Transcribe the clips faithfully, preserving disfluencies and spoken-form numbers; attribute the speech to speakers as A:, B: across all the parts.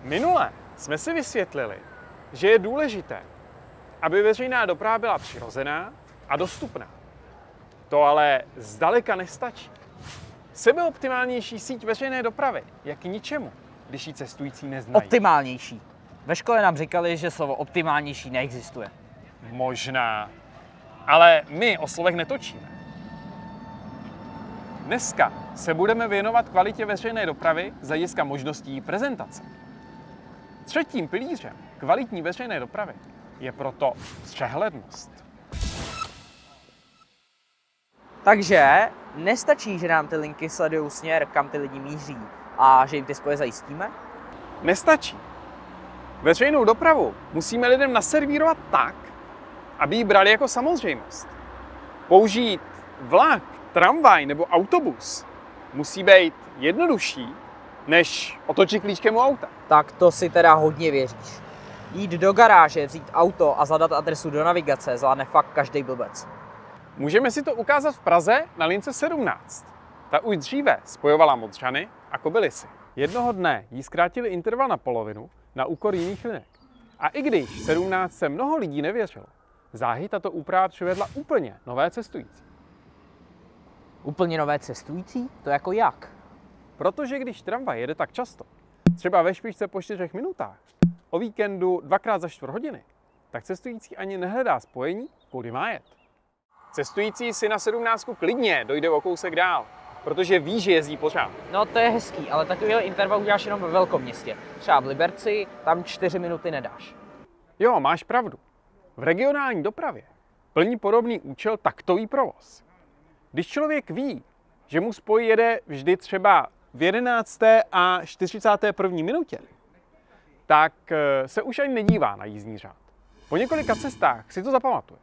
A: Minule jsme si vysvětlili, že je důležité, aby veřejná doprava byla přirozená a dostupná. To ale zdaleka nestačí. Sebeoptimálnější síť veřejné dopravy je k ničemu, když ji cestující neznají.
B: Optimálnější. Ve škole nám říkali, že slovo optimálnější neexistuje.
A: Možná, ale my o slovech netočíme. Dneska se budeme věnovat kvalitě veřejné dopravy z hlediska možností prezentace. Třetím pilířem kvalitní veřejné dopravy je proto přehlednost.
B: Takže nestačí, že nám ty linky sledují směr, kam ty lidi míří a že jim ty spoje zajistíme?
A: Nestačí. Veřejnou dopravu musíme lidem naservírovat tak, aby ji brali jako samozřejmost. Použít vlak, tramvaj nebo autobus musí být jednodušší, než otočit klíčkem u auta.
B: Tak to si teda hodně věříš. Jít do garáže, vzít auto a zadat adresu do navigace zvládne fakt každý blbec.
A: Můžeme si to ukázat v Praze na lince sedmnáct. Ta už dříve spojovala Modřany a Kobylisy. Jednoho dne jí zkrátili interval na polovinu na úkor jiných linek. A i když sedmnáct se mnoho lidí nevěřilo, záhy tato úprava přivedla úplně nové cestující.
B: Úplně nové cestující? To jako jak?
A: Protože když tramvaj jede tak často, třeba ve špičce po čtyřech minutách, o víkendu dvakrát za čtvrt hodiny, tak cestující ani nehledá spojení, kudy má jet. Cestující si na sedmnáctku klidně dojde o kousek dál, protože ví, že jezdí pořád.
B: No to je hezký, ale takovýhle interval uděláš jenom ve velkom městě. Třeba v Liberci, tam čtyři minuty nedáš.
A: Jo, máš pravdu. V regionální dopravě plní podobný účel taktový provoz. Když člověk ví, že mu spoj jede vždy třeba v jedenácté a čtyřicáté první minutě, tak se už ani nedívá na jízdní řád. Po několika cestách si to zapamatuje.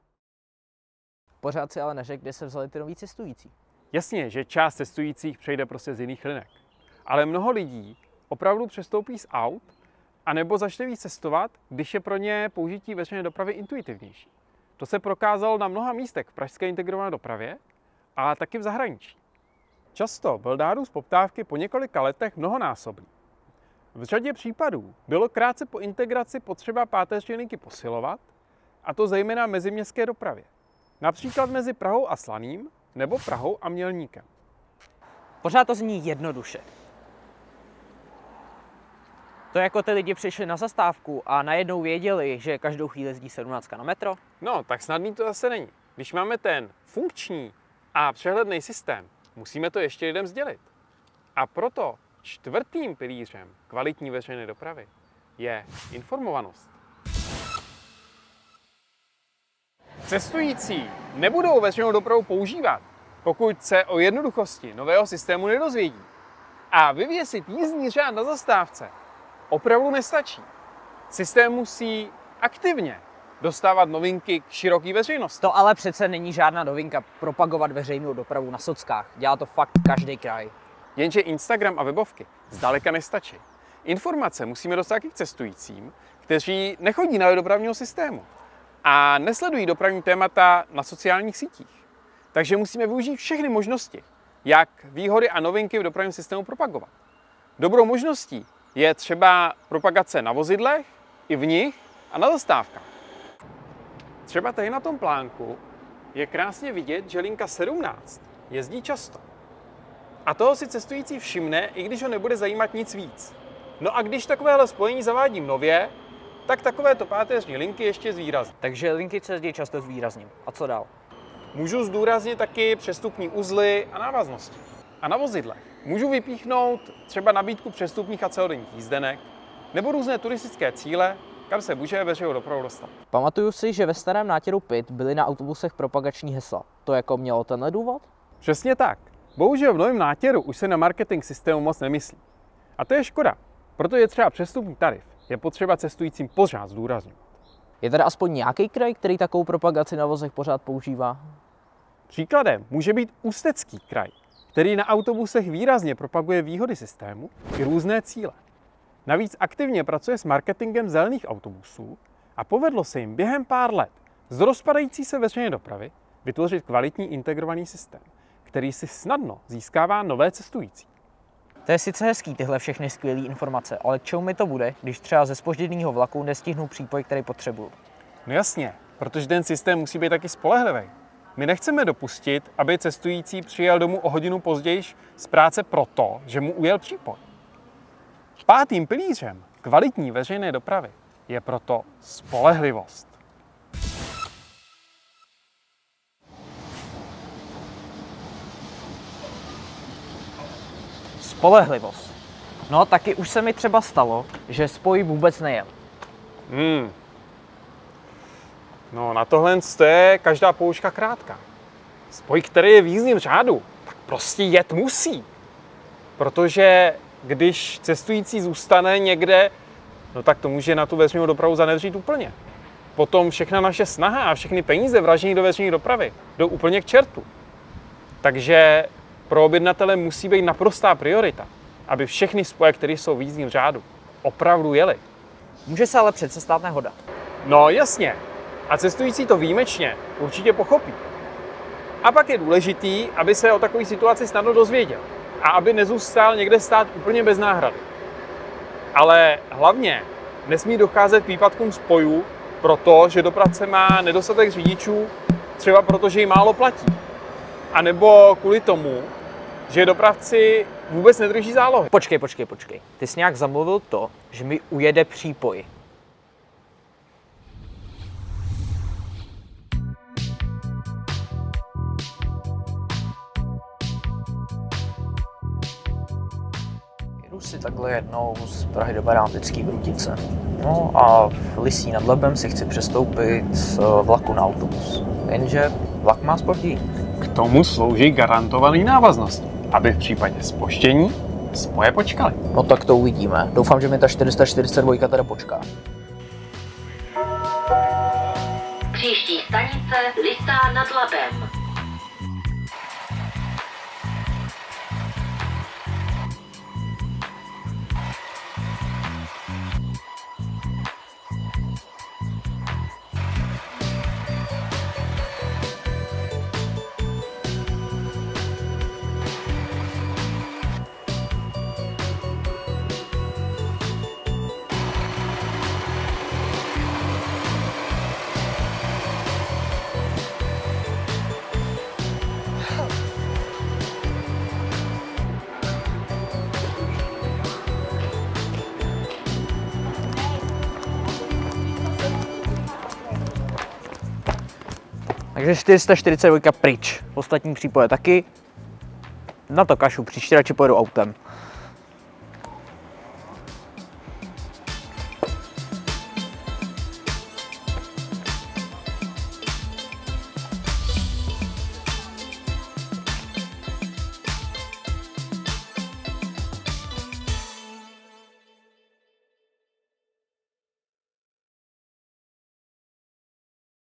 B: Pořád si ale neřekl, kde se vzali ty noví cestující.
A: Jasně, že část cestujících přejde prostě z jiných linek. Ale mnoho lidí opravdu přestoupí z aut anebo začne víc cestovat, když je pro ně použití veřejné dopravy intuitivnější. To se prokázalo na mnoha místech v pražské integrované dopravě a taky v zahraničí. Často byl nárůst poptávky po několika letech mnohonásobný. V řadě případů bylo krátce po integraci potřeba páteřní linky posilovat, a to zejména meziměstské dopravě. Například mezi Prahou a Slaným nebo Prahou a Mělníkem.
B: Pořád to zní jednoduše. To jako ty lidi přišli na zastávku a najednou věděli, že každou chvíli jezdí sedmnáct na metro?
A: No, tak snadný to zase není. Když máme ten funkční a přehledný systém, musíme to ještě lidem sdělit. A proto čtvrtým pilířem kvalitní veřejné dopravy je informovanost. Cestující nebudou veřejnou dopravu používat, pokud se o jednoduchosti nového systému nedozvědí. A vyvěsit jízdní řád na zastávce opravdu nestačí. Systém musí aktivně dostávat novinky k široké veřejnosti.
B: To ale přece není žádná novinka propagovat veřejnou dopravu na sockách. Dělá to fakt každý kraj.
A: Jenže Instagram a webovky zdaleka nestačí. Informace musíme dostat k cestujícím, kteří nechodí na dopravního systému a nesledují dopravní témata na sociálních sítích. Takže musíme využít všechny možnosti, jak výhody a novinky v dopravním systému propagovat. Dobrou možností je třeba propagace na vozidlech, i v nich a na zastávkách. Třeba tady na tom plánku je krásně vidět, že linka sedmnáct jezdí často. A toho si cestující všimne, i když ho nebude zajímat nic víc. No a když takovéhle spojení zavádím nově, tak takovéto páteřní linky ještě zvýrazní.
B: Takže linky se jezdí často zvýrazním. A co dál?
A: Můžu zdůraznit taky přestupní uzly a návaznosti. A na vozidlech můžu vypíchnout třeba nabídku přestupních a celodenních jízdenek nebo různé turistické cíle, kam se může veřejnou dopravou dostat.
B: Pamatuju si, že ve starém nátěru Pit byly na autobusech propagační hesla. To jako mělo tenhle důvod?
A: Přesně tak. Bohužel v novém nátěru už se na marketing systému moc nemyslí. A to je škoda, protože je třeba přestupní tarif je potřeba cestujícím pořád zdůraznit.
B: Je teda aspoň nějaký kraj, který takovou propagaci na vozech pořád používá?
A: Příkladem může být Ústecký kraj, který na autobusech výrazně propaguje výhody systému i různé cíle. Navíc aktivně pracuje s marketingem zelených autobusů a povedlo se jim během pár let z rozpadající se veřejné dopravy vytvořit kvalitní integrovaný systém, který si snadno získává nové cestující.
B: To je sice hezký, tyhle všechny skvělé informace, ale k čemu mi to bude, když třeba ze zpožděného vlaku nestihnu přípoj, který potřebuju?
A: No jasně, protože ten systém musí být taky spolehlivý. My nechceme dopustit, aby cestující přijel domů o hodinu později z práce proto, že mu ujel přípoj. Pátým pilířem kvalitní veřejné dopravy je proto spolehlivost.
B: Spolehlivost. No, taky už se mi třeba stalo, že spoj vůbec nejel.
A: Hmm. No, na tohle je každá poučka krátká. Spoj, který je v jízdním řádu, tak prostě jet musí. Protože když cestující zůstane někde, no tak to může na tu veřejnou dopravu zanevřít úplně. Potom všechna naše snaha a všechny peníze vražené do veřejné dopravy jdou úplně k čertu. Takže pro objednatele musí být naprostá priorita, aby všechny spoje, které jsou v jízdním řádu, opravdu jely.
B: Může se ale přece stát nehoda.
A: No jasně. A cestující to výjimečně určitě pochopí. A pak je důležitý, aby se o takové situaci snadno dozvěděl a aby nezůstal někde stát úplně bez náhrady. Ale hlavně nesmí docházet k výpadkům spojů, protože dopravce má nedostatek řidičů, třeba protože jí málo platí. A nebo kvůli tomu, že dopravci vůbec nedrží zálohy.
B: Počkej, počkej, počkej. Ty jsi nějak zamluvil to, že mi ujede přípoj. Jedu si takhle jednou z Prahy do Berámtecký Brutice. No a v Lysí nad Labem si chci přestoupit z vlaku na autobus. Jenže vlak má zpoždění.
A: K tomu slouží garantovaný návaznosti, aby v případě zpoždění spoje počkali.
B: No tak to uvidíme. Doufám, že mi ta čtyři sta čtyřicet dva teda počká.
C: Příští stanice Lysá nad Labem.
B: Takže čtyři sta čtyřicet dva pryč. Ostatní přípoje taky. Na to kašu, příště radši pojedu autem.